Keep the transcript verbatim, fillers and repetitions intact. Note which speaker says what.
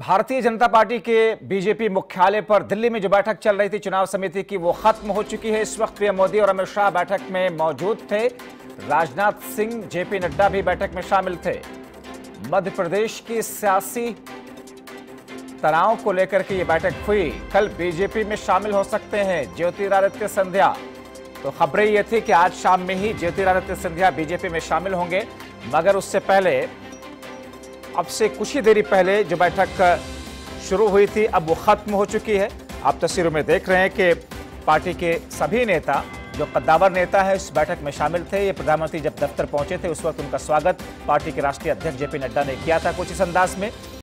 Speaker 1: Bharatiya Janata party के BJP मुख्यालय पर दिल्ली में जो बैठक चल रही थी चुनाव समिति की, वो खत्म हो चुकी है। इस वक्त पीएम मोदी और अमित शाह बैठक में मौजूद थे। राजनाथ सिंह, जेपी नड्डा भी बैठक में शामिल थे। मध्य प्रदेश की सियासी तनाव को लेकर के ये बैठक हुई। कल बीजेपी में शामिल हो सकते हैं ज्योतिरादित्य सिंधिया। तो खबरें ये थी कि आज शाम में ही ज्योतिरादित्य सिंधिया बीजेपी में शामिल होंगे, मगर उससे पहले अब से कुछ ही देरी पहले जो बैठक शुरू हुई थी अब वो खत्म हो चुकी है। आप तस्वीरों में देख रहे हैं कि पार्टी के सभी नेता, जो कद्दावर नेता है, इस बैठक में शामिल थे। ये प्रधानमंत्री जब दफ्तर पहुंचे थे उस वक्त उनका स्वागत पार्टी के राष्ट्रीय अध्यक्ष जेपी नड्डा ने किया था कुछ इस अंदाज में।